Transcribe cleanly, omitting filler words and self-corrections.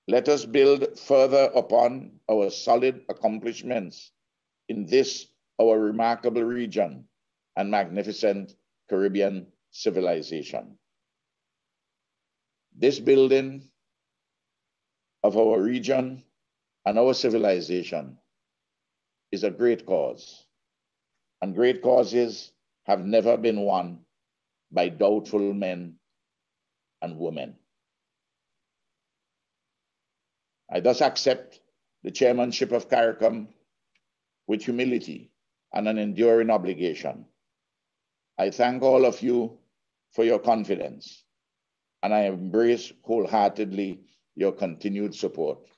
Let us build further upon our solid accomplishments in this, our remarkable region and magnificent Caribbean civilization. This building of our region and our civilization is a great cause, and great causes have never been won by doubtful men and women. I thus accept the chairmanship of CARICOM with humility and an enduring obligation. I thank all of you for your confidence, and I embrace wholeheartedly your continued support.